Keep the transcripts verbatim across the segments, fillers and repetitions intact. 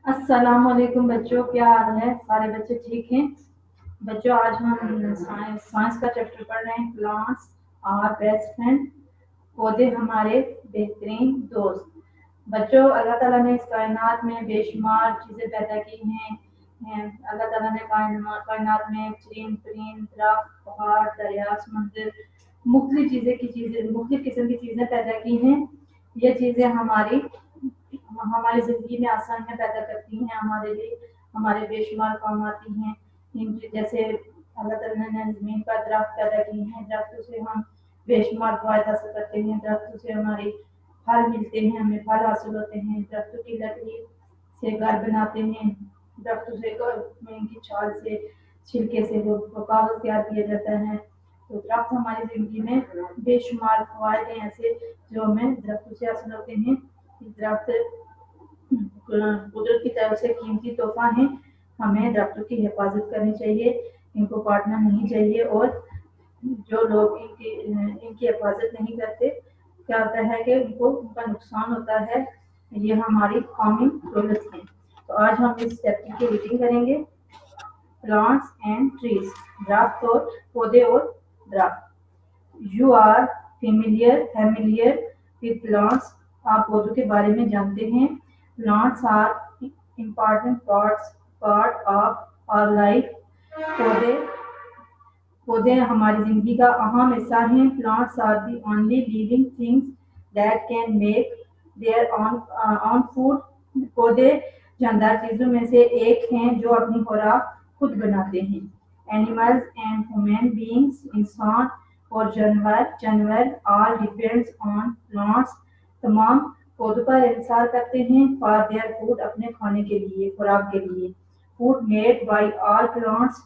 अस्सलाम वालेकुम बच्चों, क्या हाल है? सारे बच्चे ठीक हैं? बच्चों, आज हम साइंस साइंस का चैप्टर पढ़ रहे हैं। Plants are best friend. पौधे हमारे बेहतरीन दोस्त। बच्चों, अल्लाह ताला ने इस कायनात में बेशुमार चीज़ें पैदा की हैं। हैं। अल्लाह ताला ने कायना- कायनात में चीन परिंद दरख्त पहाड़ दरिया समुंदर मुख्तलिफ चीज़ें की चीज़ें मुख्तलिफ किस्म की चीज़ें पैदा की हैं। ये चीज़ें हमारी हमारी ज़िंदगी में आसानियाँ पैदा करती हैं, हमारे लिए हमारे बेशुमार काम आती हैं। इनकी जैसे अल्लाह ताला ने ज़मीन पर दरख्त पैदा किए हैं, दरख्तों से हम बेशुमार फ़ायदा हासिल करते हैं, दरख्तों से हमारी फल मिलते हैं, हमें फल हासिल होते हैं, दरख्तों की लकड़ी से घर बनाते हैं, दरख्तों से इनकी छाल से छिलके से वो कागज़ तैयार किया जाता है। तो दरख्त हमारी ज़िंदगी में बेशुमार फ़ायदे ऐसे जो हमें दरख्तों से हासिल होते हैं। दरख्त कुदरत की तरफ से कीमती तोहफा है। हमें दरख्तों की हिफाजत करनी चाहिए, इनको काटना नहीं चाहिए। और जो लोग इनकी इनकी हिफाजत नहीं करते, क्या होता है कि उनको उनका नुकसान होता है। ये हमारी कौमी दौलत है। तो आज हम इस चैप्टर की रीडिंग करेंगे। प्लांट्स एंड ट्रीज, दरख्त और पौधे और दरख्त। You are familiar familiar with plants. आप पौधों के बारे में जानते हैं। Plants are important parts part of our life. पौधे पौधे हमारी जिंदगी का अहम हिस्सा हैं। Plants are the only living things that can make their own food. पौधे जानदार चीजों में से एक हैं जो अपनी खुराक खुद बनाते हैं। एनिमल्स एंड ह्यूमन बीइंग्स, इंसान और जानवर जानवर ऑल डिपेंड्स ऑन प्लांट्स। तमाम पौधों पर इंतजार करते हैं फॉर देयर फूड, अपने खाने के लिए, खुराक के लिए। Food made by all plants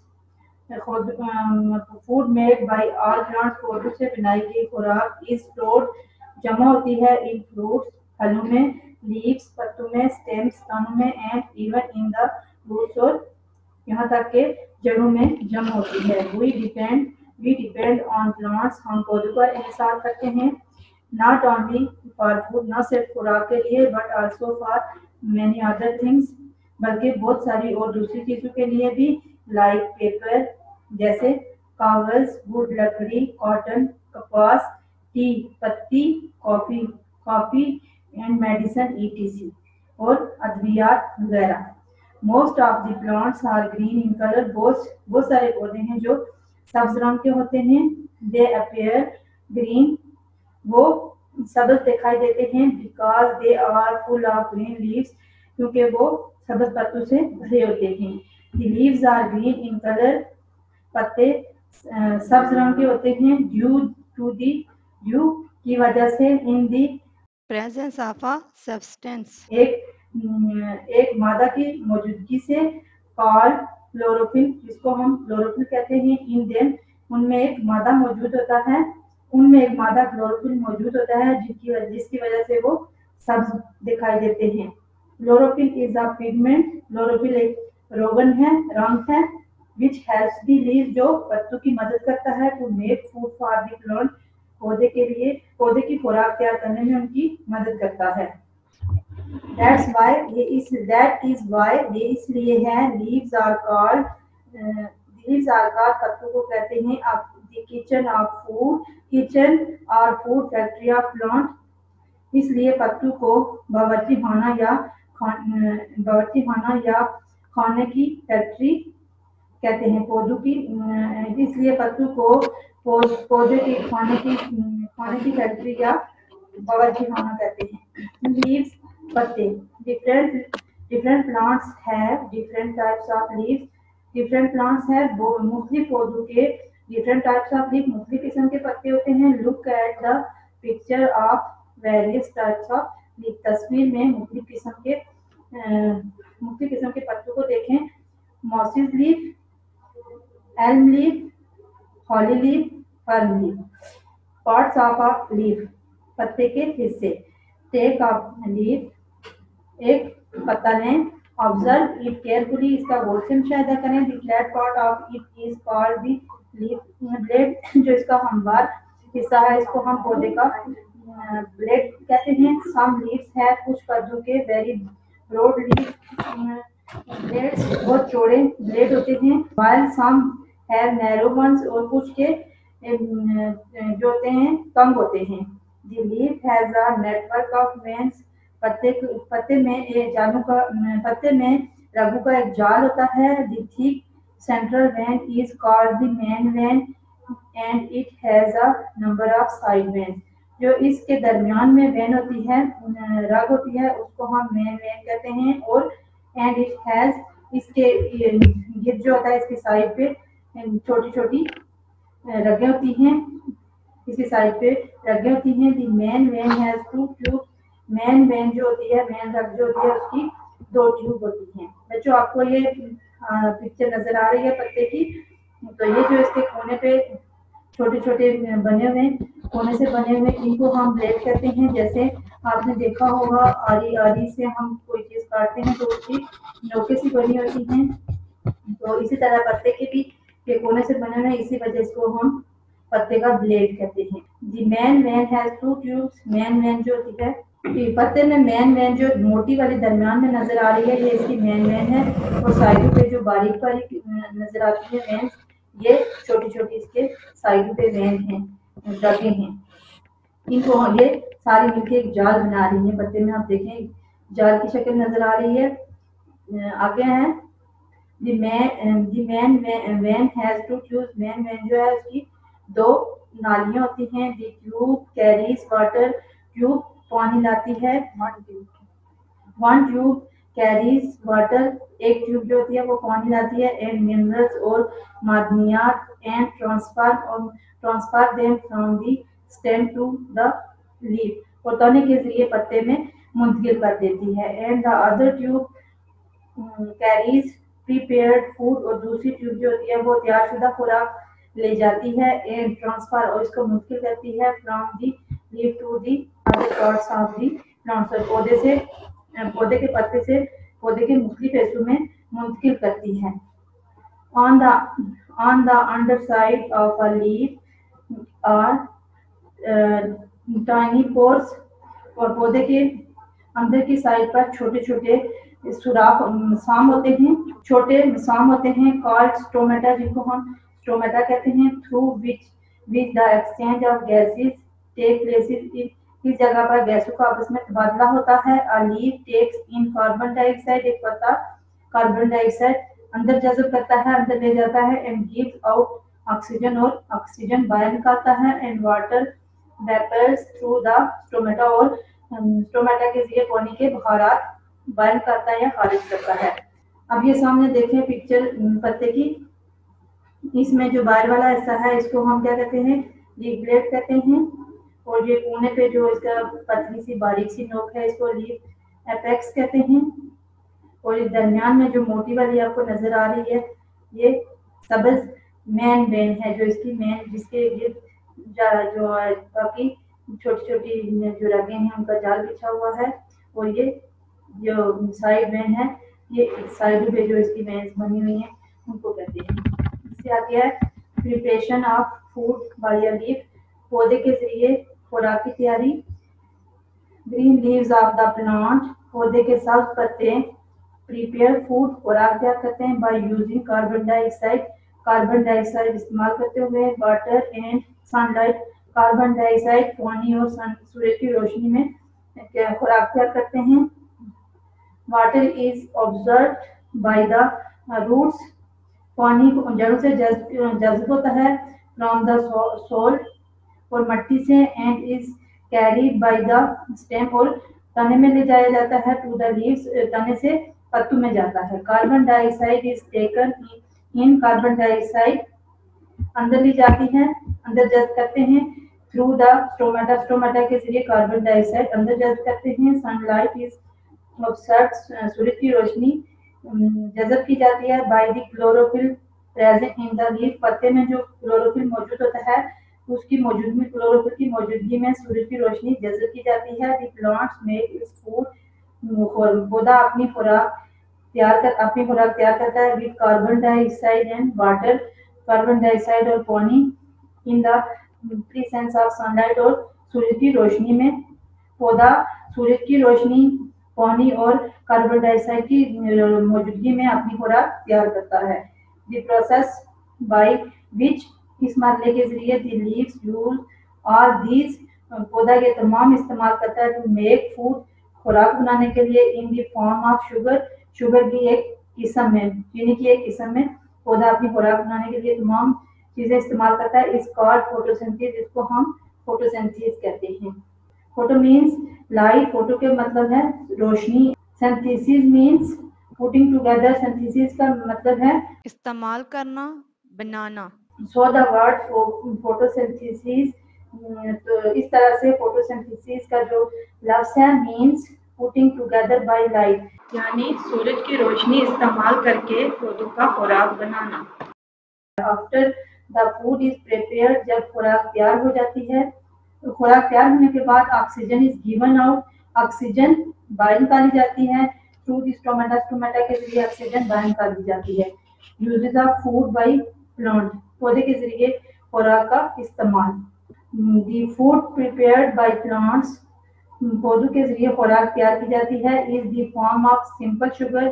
food made by all plants, पौधों से बनाई गई खुराक इज स्टोर्ड, जमा होती है इन फ्रूट्स, फलों में, लीव्स, पत्तों में, स्टेम्स, दानों में, and even in the roots, और यहाँ तक के जड़ों में जमा होती है। We depend we depend on plants, हम पौधों पर इंतजार करते हैं। नॉट ओनली फॉर फूड, न सिर्फ खुराक के लिए, but also for many other things, बल्कि बहुत सारी और दूसरी चीजों के लिए भी। लाइक पेपर, जैसे कागज, वुड लकड़ी, कॉटन कपास, टी पत्ती, coffee coffee and medicine etc, और अद्वियात वगैरह। Most of the plants are green in colour. बहुत बहुत सारे पौधे हैं जो सब्ज रंग के होते हैं। दे अपीयर ग्रीन, वो सब्ज दिखाई देते हैं। Because they are full of green leaves, क्योंकि वो सब्ज पत्तों से भरे होते हैं। The leaves are green in colour, पत्ते सब्ज रंग के होते हैं। ड्यू टू दी ड्यू की वजह से, in the presence of a substance, एक एक मादा की मौजूदगी से। कॉल्ड क्लोरोफिल, जिसको हम क्लोरोफिल कहते हैं। इन देम, उनमें एक मादा मौजूद होता है उनमें एक मादा क्लोरोफिल मौजूद होता है जिसकी वजह जिसकी वजह से वो सब्ज दिखाई देते हैं। Chlorophyll is a pigment, chlorophyll एक रोगन है, रंग है। विच हेल्प्स दी लीव, जो पत्तों की मदद करता है। To make food for the plant, पौधे के लिए पौधे की खुराक तैयार करने में उनकी मदद करता है। That's why ये इस that is why ये इसलिए है। leaves are called uh, leaves are called, पत्तों को कहते हैं of the kitchen of food, kitchen or food factory of plant। इसलिए पत्तों को बावर्ची खाना या बावर्ची खाना या खाने की फैक्ट्री कहते हैं। पौधों की इसलिए पत्तों को पौधे की खाने की खाने की फैक्ट्री या बावर्ची खाना कहते हैं। लीव्स, पत्ते। Different different plants have different types of leaves. Different plants है मुख्तलिफ पौधों के डिफरेंट टाइप्स ऑफ लीव, मुख्तलिफ किस्म के पत्ते होते हैं। Look at the picture of various types of leaf, तस्वीर में मुख्तलिफ किस्म के मुख्तलिफ किस्म के पत्तों को देखें। Mosses leaf, elm leaf, holly leaf, fern leaf. Parts of a leaf, पत्ते के हिस्से। टेक ऑफ लीफ, एक पत्ता लें। ऑब्जर्व इट केयरफुली, इसका गौर से मुशाहिदा करें। The flat part of it is called the leaf blade, जो इसका हमवार हिस्सा है, इसको हम पौधे का ब्लेड कहते हैं। सम लीव्स है, कुछ पौधों के वेरी ब्रॉड लीफ ब्लेड्स, बहुत चौड़े ब्लेड होते हैं, while some have narrow ones, और कुछ के जो होते हैं तंग होते हैं। The leaf has a network of veins, पत्ते पत्ते में एक जालों का पत्ते में रग्गू का एक जाल होता है। The thick central vein is called the main vein and it has a number of side veins. जो इसके दरमियान में वेन होती है, रग होती है, उसको हम मेन वेन कहते हैं। और एंड इट हैज, इसके ये जो होता है इसकी साइड पे छोटी छोटी रगें होती हैं, इसकी साइड पे रगें होती हैं। The main vein has two tube, main vein जो होती है, मेन रग जो होती है उसकी दो ट्यूब होती हैं। बच्चों आपको ये पिक्चर नजर आ रही है पत्ते की, तो ये जो इसके कोने पे छोटे छोटे बने हुए कोने से बने हुए इनको हम ब्लेड कहते हैं। जैसे आपने देखा होगा आरी आरी से हम कोई चीज काटते हैं तो उसकी नोके सी बनी होती हैं, तो इसी तरह पत्ते के भी के कोने से बने हुए, इसी वजह से हम पत्ते का ब्लेड कहते हैं। The main vein has two tubes, main vein जो होती है पत्ते में, मेन वेन जो मोटी वाली दरमियान में नजर आ रही है ये इसकी मेन वेन है, और साइडों पे जो बारीक बारीक नजर आती है वेन, ये छोटी छोटी इसके साइड पे वेन हैं, रगे हैं। इनको ये सारी मिलकर एक जाल बना रही है पत्ते में। आप देखें जाल की शक्ल नजर आ रही है। आगे है the main the main vein has two tubes, main vein जो है उसकी दो नालियां होती हैं। The tube carries water, tube पानी लाती है। वन ट्यूब कैरीज वाटर, एक ट्यूब जो होती है वो पानी लाती है। एंड मिनरल्स, और मादनियात। एंड ट्रांसफर, और transfer them from the stem to the leaf, और तने के जरिए पत्ते में मुंतकिल कर देती है। And the other tube carries prepared food, और दूसरी ट्यूब जो होती है वो तैयारशुदा खुराक ले जाती है। एंड ट्रांसफर, और इसको मुंतकिल करती है from the leaf to the other parts of the plant, पौधे से पौधे के पत्ते से पौधे के मुख्तलिफ हिस्सों में मुंतकिल करती है। On the on the under side of a leaf are tiny pores, और पौधे के अंदर की साइड पर छोटे छोटे सुराख साम होते हैं, छोटे साम होते हैं। कॉल्ड स्टोमेटा, जिनको हम स्टोमेटा कहते हैं। Through which which the exchange of gases take places, इस जगह पर गैसों का आपस में तबादला होता है। A leaf takes in carbon dioxide, एक पत्ता कार्बन डाइऑक्साइड अंदर जज़ब करता है, अंदर ले जाता है। एंड गिव्स आउट ऑक्सीजन, और ऑक्सीजन बाहर निकालता है। And water vapours through the stomata, और स्टोमेटा के जरिए पानी के बुखारात बाहर निकालता है या खारिज करता है। अब ये सामने देखें पिक्चर पत्ते की, इसमें जो बाहर वाला हिस्सा है इसको हम क्या कहते हैं, लीफ ब्लेड कहते हैं। और ये कोने पे जो इसका पतली सी बारीक सी नोक है इसको लीफ एपेक्स कहते हैं। और इस दरमियान में जो मोटी वाली आपको नजर आ रही है ये सबज मेन वेन है, जो इसकी मेन जिसके जो बाकी छोटी छोटी जो रगें हैं उनका जाल बिछा हुआ है। और ये जो साइड वेन है ये साइड पे जो इसकी वेन्स बनी हुई हैं उनको कहते हैं। इससे आगे है preparation of food by a leaf, पौधे के जरिए खुराक की तैयारी। Green leaves of the plant, पौधे के सब पत्ते प्रिपेयर फूड खुराक तैयार करते हैं। By using carbon dioxide, carbon dioxide इस्तेमाल करते हुए। Water and sunlight, carbon dioxide पानी और सूरज की रोशनी में खुराक तैयार करते हैं। Water is observe by the roots, पानी जड़ों से जज्ब होता है। फ्रॉम द सोल, और मट्टी से। And is carried by the stem, और तने में ले जाया जाता है। टू द लीव्स, तने से पत्तों में जाता है। Carbon dioxide is taken in, carbon dioxide अंदर ली जाती है, अंदर जज्ब करते हैं। थ्रू द स्टोमेटा, स्टोमेटा के जरिए कार्बन डाइऑक्साइड अंदर जज्ब करते हैं। सनलाइट इज ऑब्जर्व्ड, सूरज की रोशनी जज्ब की जाती है। By the chlorophyll present in the leaf, पत्ते में जो क्लोरोफिल मौजूद होता है उसकी मौजूदगी क्लोरोफिल की मौजूदगी में सूरज की रोशनी जज्ब की जाती है। The plants make its food, पौधा अपनी खुराक तैयार कर अपनी खुराक तैयार करता है with carbon dioxide and water, carbon dioxide और पानी। In the presence of sunlight, और सूरज की रोशनी में पौधा सूरज की रोशनी पानी और कार्बन डाइऑक्साइड की मौजूदगी में अपनी खुराक तैयार करता है। द प्रोसेस बाय विच, इस मरहले के जरिए the leaves use all these, पौधा ये तमाम इस्तेमाल करता है टू मेक फूड, खुराक बनाने के लिए, in the form of sugar, sugar की एक किस्म में, चीनी की एक किस्म में पौधा अपनी खुराक बनाने के लिए तमाम चीजें इस्तेमाल करता है। इस कॉल्ड फोटोसिंथेसिस, इसको हम फोटोसिंथेसिस कहते हैं। फोटो मीन्स लाइट, फोटो के मतलब है रोशनी। Synthesis means putting together, synthesis का मतलब है इस्तेमाल करना, बनाना। सो द वर्ड फोटोसिंथेसिस, तो इस तरह से फोटोसिंथेसिस का जो लफ्ज है means putting together by light, यानी सूरज की रोशनी इस्तेमाल करके पौधों का खुराक बनाना। After the food is prepared, जब खुराक तैयार हो जाती है, तो खुराक तैयार होने के बाद oxygen is given out, oxygen बाहर निकाली जाती है। थ्रू द स्टोमेटा, स्टोमेटा के जरिए ऑक्सीजन बाहर निकाली जाती है। Uses of food by plant, पौधे के जरिए खुराक का इस्तेमाल। The food prepared by plants, पौधों के जरिए खुराक तैयार की जाती है। Is the form of simple sugar,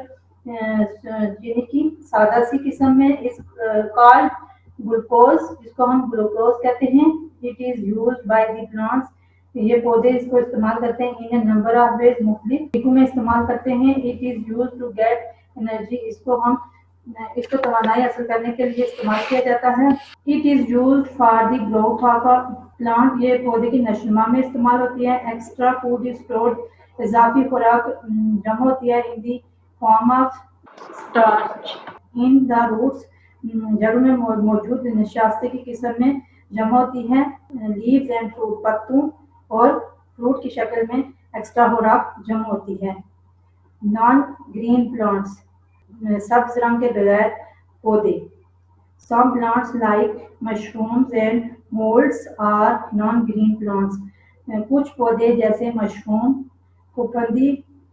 चीनी की सादा सी किस्म में। इस कॉल्ड ग्लूकोज, जिसको हम ग्लूकोज कहते हैं। It is used by the plants, ये पौधे इसको इस्तेमाल करते हैं इन नंबर ऑफ वेज, मुख्तलिफ तरीकों में इस्तेमाल करते हैं। It is used to get energy, इसको हम इसको तवानाई हासिल करने के लिए इस्तेमाल किया जाता है। It is used for the growth of a plant, ये पौधे की नशोनुमा में इस्तेमाल होती है। एक्स्ट्रा फूड इज स्टोर्ड, इजाफी खुराक जमा होती है in the form of starch in the roots, जड़ों में मौजूद नशास्ते की किस्म में जमा होती है। लीव्स एंड फ्रूट, पत्तों और फ्रूट की शक्ल में एक्स्ट्रा खुराक जमा होती है। नॉन ग्रीन प्लांट्स, सब्ज रंग के बगैर पौधे। Some plants like mushrooms and molds are non-green plants. कुछ पौधे जैसे मशरूम, फफूंदी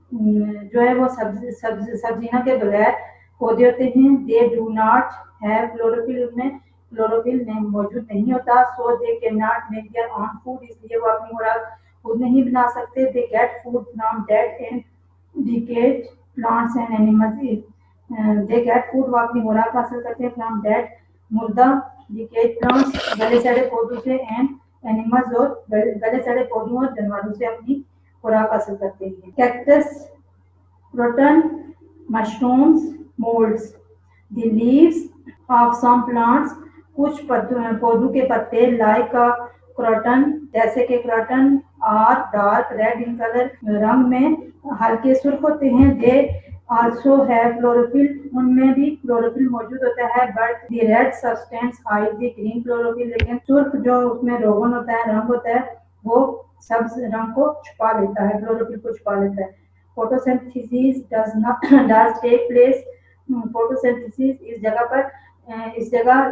जो है वो सब्ज सब्ज सब्जियां के बगैर पौधे होते हैं। They do not have chlorophyll, उनमें क्लोरोफिल नहीं मौजूद नहीं होता। So they cannot make their own food, इसलिए वो अपनी खुराक खुद नहीं बना सकते। They get food from dead and decayed plants and animals. They get food, वो अपनी खुराक हासिल करते हैं फ्रॉम डेड, मुर्दा, डिकेड प्लांट्स, गले सड़े पौधों से, एंड एनिमल्स, और गले सड़े पौधों और जानवरों से अपनी खुराक हासिल करते हैं। Cactus, croton, mushrooms, moulds. The leaves of some plants, कुछ पौधों के पत्ते लाइक अ क्रोटन, जैसे कि croton, are dark red in colour, रंग में हल्के सुर्ख होते हैं। दे आल्सो हैव क्लोरोफिल, उनमें भी क्लोरोफिल मौजूद होता है। But the red substance hide the green chlorophyll, लेकिन सुर्ख जो उसमें रोगन होता है, रंग होता है, वो सब्ज रंग को छुपा लेता है, क्लोरोफिल को छुपा लेता है। Photosynthesis does not does take place, photosynthesis इस जगह पर इस जगह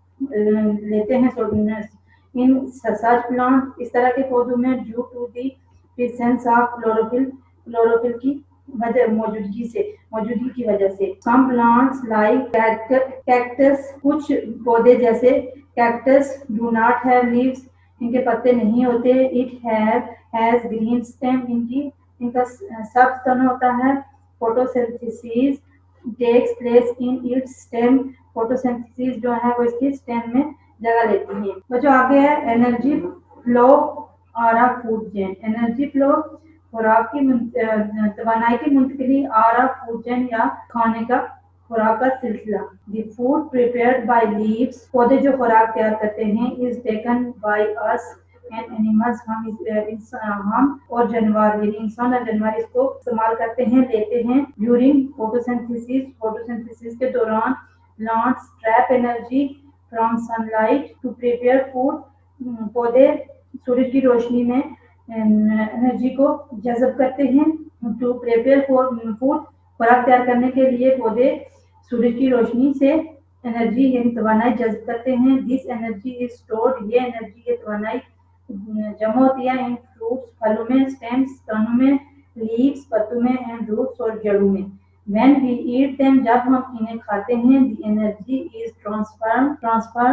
लेते हैं इन सच प्लांट, इस तरह के पौधों में, due to the presence of chlorophyll, chlorophyll की वजह मौजूदगी से मौजूदगी की वजह से। सम प्लांट्स लाइक कैक्टस, कुछ पौधे जैसे cactus do not have leaves, इनके पत्ते नहीं होते। It have has green stem, इनकी इनका सब तन होता है। Photosynthesis takes place in its stem, photosynthesis जो है वो इसकी स्टेम में जगह लेती है। तो जो आगे है एनर्जी फ्लो और a food chain. Energy flow खुराक की तवानाई की मुंतकिली, और अ फूड चेन या खाने का खुराक का सिलसिला। The food prepared by leaves, पौधे जो खुराक तैयार करते हैं, is taken by us and animals, हम इस हम और जानवर, यानी इंसान और जानवर इसको इस्तेमाल करते हैं, लेते हैं। ड्यूरिंग फोटोसिंथेसिस, फोटोसिंथेसिस के दौरान plants trap energy from sunlight to prepare food, पौधे सूरज की रोशनी में एनर्जी को जज़ब करते हैं। टू प्रिपेयर फॉर फूड, खुराक तैयार करने के लिए पौधे सूरज की रोशनी से एनर्जी यानी तवानाई जज़ब करते हैं। दिस एनर्जी इज स्टोर्ड, ये एनर्जी ये तवानाई जमा होती है इन फ्रूट्स, फलों में, स्टेम्स, तनों में, लीव्स, पत्तों में, एंड रूट्स, और जड़ों में। When we eat them, जब हम इन्हें खाते हैं, the energy is transferred transferred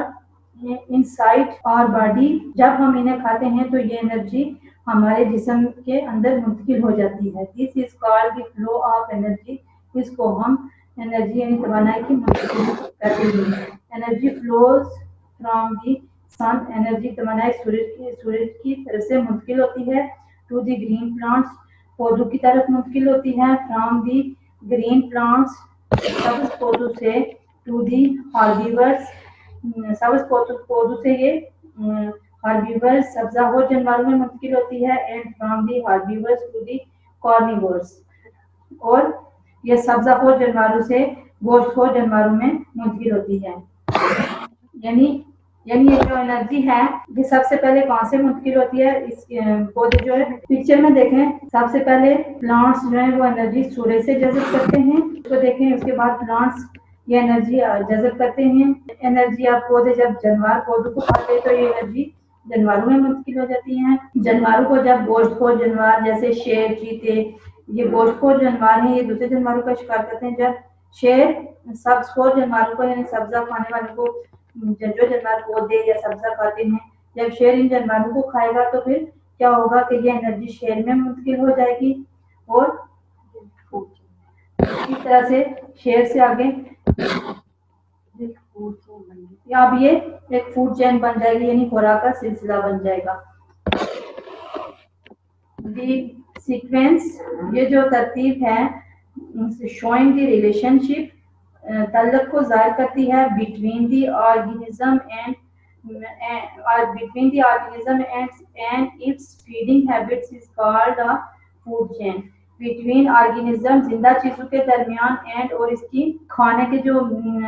inside our body. जब हम इन्हें खाते हैं तो ये एनर्जी हमारे जिस्म के अंदर मुंतकिल हो जाती है। This is called the flow of energy. इसको हम एनर्जी यानी तवानाई की मुंतकिल कहते हैं। Energy flows from the sun. Energy तवानाई सूरज की सूरज की तरफ से मुंतकिल होती है। टू दी ग्रीन प्लांट्स, पौधों की तरफ मुंतकिल होती है। फ्रॉम दी ग्रीन प्लांट्स, सबज पौधों से। टू दी हर्बीवर्स, सबज पौधों से ये हर्बीवर्स सब्जाहोर जानवरों में मुंतकिल होती है। And from the herbivores to the carnivores, और ये सब्जाहोर जानवरों से गोश्तखोर जानवरों में मुंतकिल होती है। यानी यानी ये जो एनर्जी है ये सबसे पहले कहाँ से मुंतकिल होती है? इस पौधे जो है पिक्चर में देखें, सबसे पहले प्लांट्स जो है वो एनर्जी सूरज से जज़ब करते हैं। उसको देखें, उसके बाद प्लांट्स ये एनर्जी जज़ब करते हैं। एनर्जी आप पौधे जब जानवर पौधों को खाते हैं तो ये एनर्जी जानवरों में मुंतकिल हो जाती है। जानवरों को जब गोश्तखोर जानवर जैसे शेर, चीते, ये गोश्तखोर जानवर हैं, ये दूसरे जानवरों का शिकार करते हैं। जब शेर सब्ज़खोर जानवरों को यानी सब्जा खाने वालों को, जो जानवर पौधे या सब्जा खाते हैं, जब शेर इन जानवरों को खाएगा तो फिर क्या होगा कि ये एनर्जी शेर में मुंतकिल हो जाएगी। और इस तरह से शेर से आगे अब ये एक फूड चेन बन जाएगी, यानी खुराक का सिलसिला बन जाएगा। दी सीक्वेंस, ये जो तरतीब है, शोइंग द रिलेशनशिप, ताल्लुक को जाहिर करती है। Between the organism and between the organism and and its feeding habits is called a food chain. Between organism, जिंदा चीजों के दरमियान, एंड और इसकी खाने के जो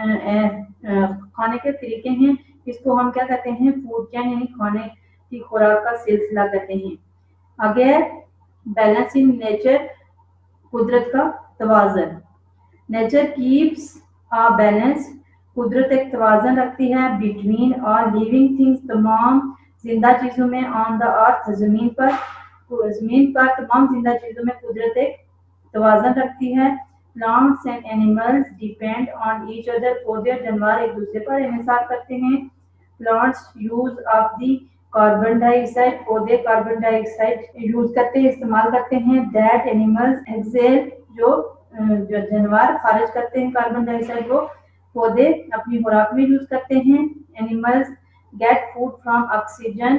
खाने के तरीके हैं, इसको हम क्या कहते हैं? फूड चेन, यानी खाने की खुराक का सिलसिला कहते हैं। आगे बैलेंस इन नेचर, कुदरत का तवाज़न। नेचर कीप्स अ बैलेंस, कुदरत एक तवाज़न रखती है। बिटवीन और लिविंग थिंग्स, तमाम जिंदा चीज़ों में। ऑन द अर्थ, ज़मीन पर ज़मीन पर तमाम जिंदा चीज़ों में कुदरत एक तवाज़न रखती है। Plants and animals depend on each other, पौधे और जानवर एक दूसरे पर इन्हिसार करते हैं। Plants use of the carbon dioxide, पौधे कार्बन डाइऑक्साइड यूज करते हैं, इस्तेमाल करते हैं। दैट एनिमल्स एक्सेल, जो जो जानवर खारिज करते हैं कार्बन डाइऑक्साइड, वो पौधे अपनी खुराक में यूज करते हैं। Animals get food from oxygen,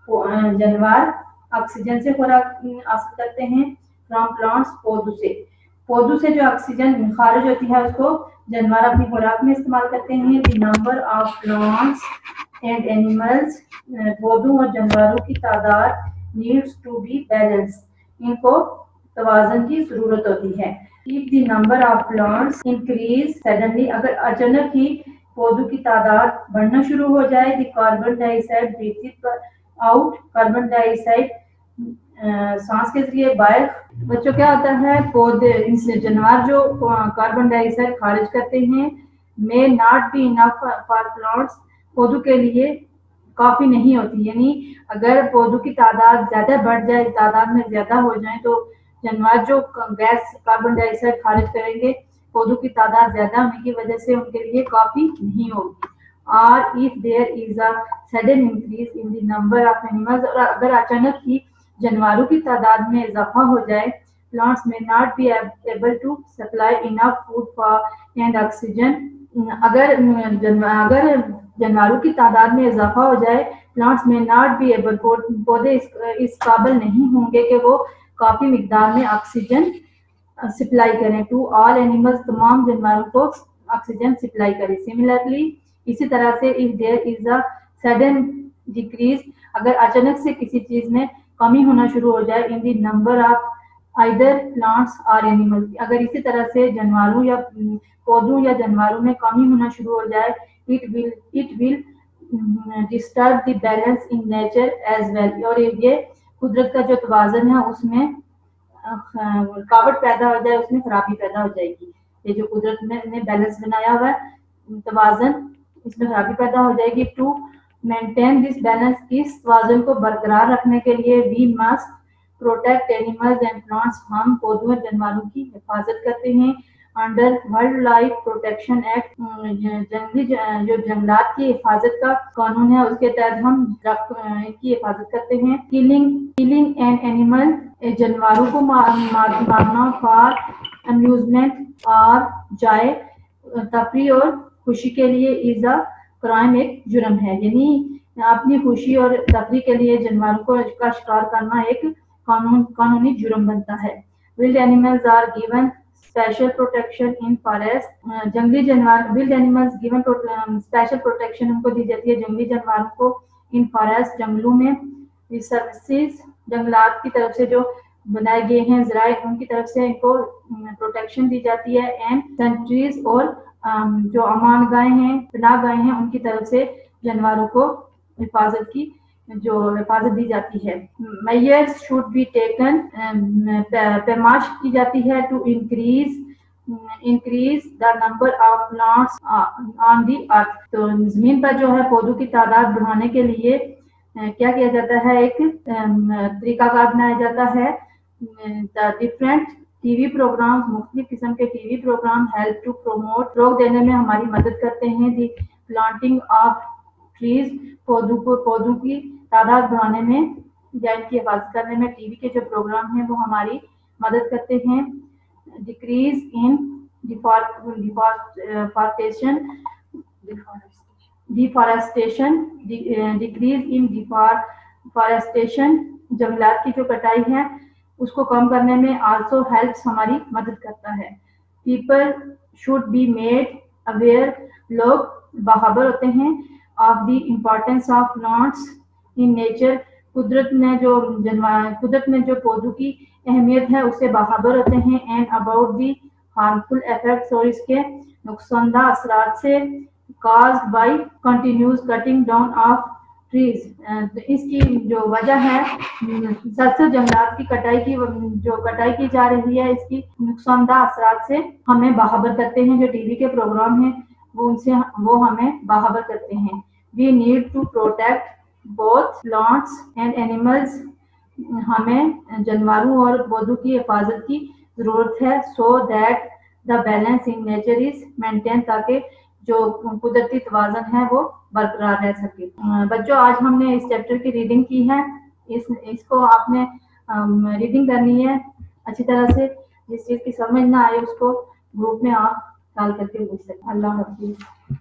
जानवर ऑक्सीजन से खुराक हासिल करते हैं। फ्रॉम प्लांट्स, पौधों से पौधों से जो ऑक्सीजन खारिज होती है उसको जानवर अपनी खुराक में इस्तेमाल करते हैं। The number of plants and animals, पौधों और जानवरों की तादाद नीड्स टू बी बैलेंस, इनको तवाज़न की जरूरत होती है। If the number of plants increase suddenly, अगर अचानक ही पौधों की तादाद बढ़ना शुरू हो जाए, the carbon dioxide breathe out, carbon dioxide सांस के जरिए बाहर। बच्चों क्या होता है? पौधे जानवर जो कार्बन डाइऑक्साइड खारिज करते हैं, may not be enough for plants, पौधों के लिए काफी नहीं होती। यानी अगर पौधों की तादाद ज्यादा बढ़ जाए, तादाद में ज्यादा हो जाए, तो जानवर जो गैस कार्बन डाइऑक्साइड खारिज करेंगे, पौधों की तादाद ज्यादा होने की वजह से उनके लिए काफी नहीं होगी। और if there is a sudden increase in the number of animals, और अगर अचानक ही जानवरों की तादाद में इजाफा हो जाए, plants may not be able to supply enough food for and oxygen, अगर अगर जानवरों की तादाद में इजाफा हो जाए, plants may not be able, पौधे इस, इस काबिल नहीं होंगे कि वो काफी मिकदार में ऑक्सीजन सप्लाई करें। टू ऑल एनिमल्स, तमाम जानवरों को ऑक्सीजन सप्लाई करें। सिमिलरली, इसी तरह से if there is a sudden decrease, अगर अचानक से किसी चीज में कमी होना शुरू हो जाए, in the number of either plants और एनिमल्स, अगर इसी तरह से जानवरों या पौधों या जानवरों में कमी होना शुरू हो जाए, it will it will disturb the balance in nature as well, और ये कुदरत का जो तवाज़न है उसमें रुकावट पैदा हो जाए, उसमें खराबी पैदा हो जाएगी। ये जो कुदरत ने, ने बैलेंस बनाया हुआ है, तवाज़न, इसमें खराबी पैदा हो जाएगी। टू मेंटेन दिस बैलेंस, इस तवाज़न को बरकरार रखने के लिए we must protect animals and plants, हम पौधों और जानवरों की हिफाजत करते हैं। Under wildlife protection act, जंगली जो जंगलात की हिफाजत का कानून है उसके तहत हम की हिफाजत करते हैं। किलिंग किलिंग एन एनिमल, जानवरों को मार, मार, मारना फॉर अम्यूजमेंट और जाए तफरी और खुशी के लिए इज अ क्राइम, एक जुर्म है। यानी अपनी खुशी और तफरी के लिए जानवरों को का शिकार करना एक कानून कानूनी जुर्म बनता है। Wild animals are given special protection in forest, जंगली जानवर wild animals given special protection उनको दी जाती है जंगली जानवरों को इन फॉरेस्ट, जंगलों में। सर्विसेज जंगलात की तरफ से जो बनाए गए हैं जराए उनकी तरफ से इनको प्रोटेक्शन दी जाती है। एंड सेंट्रीज और जो अमान गाय हैं पनाह गाय हैं उनकी तरफ से जानवरों को हिफाजत की जो हिफाजत दी जाती है। मेजर्स शुड बी टेकन, पैमाश की जाती है to increase increase the number of plants on the earth. तो जमीन पर जो है पौधों की तादाद बढ़ाने के लिए क्या किया जाता है, एक तरीकाकार बनाया जाता है। डिफरेंट टीवी प्रोग्राम, मुख्तलिफ किस्म के TV program help to promote, रोक देने में हमारी मदद करते हैं। दी प्लांटिंग ऑफ ट्रीज, पौधों को पौधों की तादाद बढ़ाने में या इनकी हिफाजत करने में टीवी के जो प्रोग्राम हैं वो हमारी मदद करते हैं। Decrease in deforestation deforestation decrease in deforestation, जंगलात की जो कटाई है उसको कम करने में आल्सो हेल्प्स, हमारी मदद करता है। People should be made aware, लोग बाखबर होते हैं of the importance of plants in nature, कुदरत में जो जानवर कुदरत में जो पौधों की अहमियत है उससे बाखबर होते हैं। And about the harmful effects, और इसके नुकसानदा असरात से caused by continuous cutting down of trees, तो इसकी जो वजह है सरसर जंगलात की कटाई की जो कटाई की जा रही है इसकी नुकसानदा असरात से हमें बाखबर करते हैं। जो टीवी के प्रोग्राम हैं वो उनसे वो हमें बाखबर करते हैं। We need to protect both plants and animals, हमें जानवरों और पौधों की हिफाजत की जरूरत है। So that the balance in nature is maintain, ताकि जो कुदरती तवाज़न है वो बरकरार रह सके। बच्चों, आज हमने इस चैप्टर की रीडिंग की है। इस इसको आपने रीडिंग करनी है अच्छी तरह से। जिस चीज़ की समझ ना आए उसको ग्रुप में आप कॉल करके पूछ सकते हैं। अल्लाह हाफिज़।